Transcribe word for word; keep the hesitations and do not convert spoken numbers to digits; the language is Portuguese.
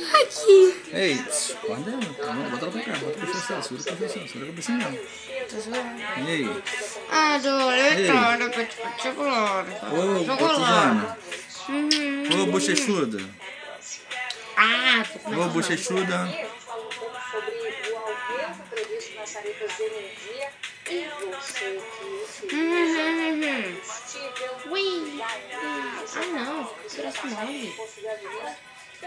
Aqui. Ei, guarda ela. Bota ela pra cá. Bota pra fechar. Segura pra fechar. Segura a cabeça não. Tá segurando. Ei. Adoro petit chocolate. Ô, Suzana. Ô, bochechuda. Ah, tô com Ô, bochechuda. Ui. Ah, não. Parece nove.